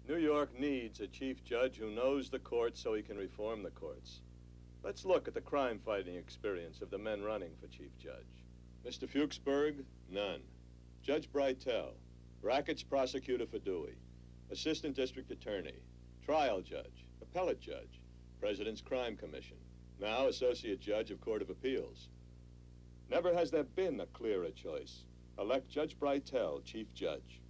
New York needs a chief judge who knows the courts so he can reform the courts. Let's look at the crime-fighting experience of the men running for chief judge. Mr. Fuchsberg, none. Judge Breitel, Rackets prosecutor for Dewey, assistant district attorney, trial judge, appellate judge, President's Crime Commission, now associate judge of Court of Appeals. Never has there been a clearer choice. Elect Judge Breitel, chief judge.